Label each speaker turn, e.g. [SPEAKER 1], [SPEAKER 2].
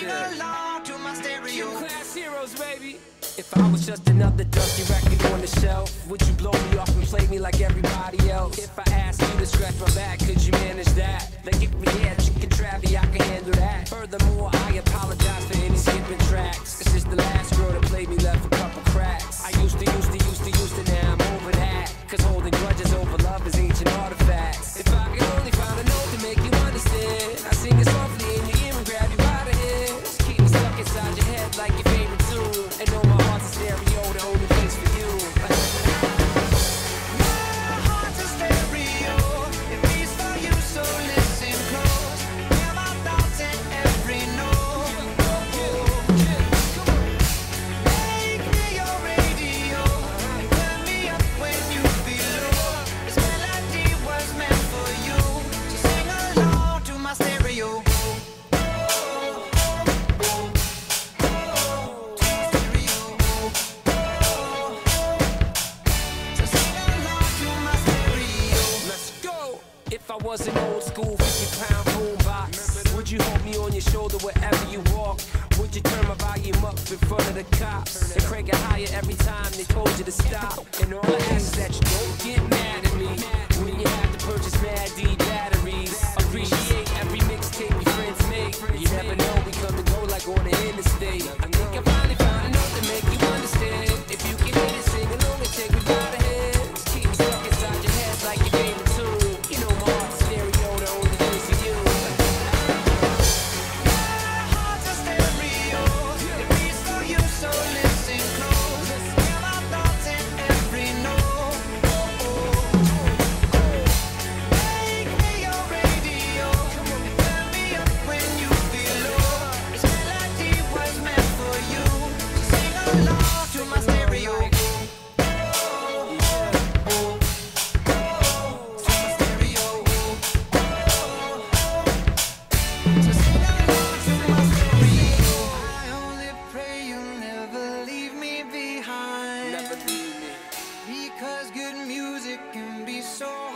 [SPEAKER 1] along to my stereo.
[SPEAKER 2] Class heroes, baby. If I was just another dusty record on the shelf, would you blow me off and play me like everybody else? If I asked you to scratch my back, could you manage that? Like if we had chicken travy, I can handle that. Furthermore, I apologize for any skipping tracks. It's just the last girl that played me left a couple cracks. I used to, now I'm over that. Cause holding grudges over love is ancient artifacts. If I could only find a note to make you understand, I sing it softly in your ear and grab you by the hands. Keep me stuck inside your head like your favorite tune. And know my heart's a stereo, the only place for you.
[SPEAKER 1] My heart's a stereo, it beats for you, so listen close. Hear my thoughts in every note. Make me your radio, turn me up when you feel low. This melody was meant for you, so sing along to my stereo.
[SPEAKER 2] If I was an old school 50-pound boombox, would you hold me on your shoulder wherever you walk? Would you turn my volume up in front of the cops and crank it higher every time they told you to stop? And all I ask is that you don't get mad at me when you have to purchase Mad D batteries. Appreciate every mixtape your friends make. You never know, we come and go like on the interstate. I think I finally found a note to make you understand. If you can hit it, sing along and take me by the hands. Keep me stuck inside your head like your favorite tune. You know my heart's a stereo, the only place for you.
[SPEAKER 1] My heart's a stereo, it beats for you, so listen close. Hear my thoughts in every note. Make me your radio, turn me up when you feel low. This melody was meant for you, so sing along to my stereo. I only pray you'll never leave me behind,
[SPEAKER 2] Never leave me.
[SPEAKER 1] because good music can be so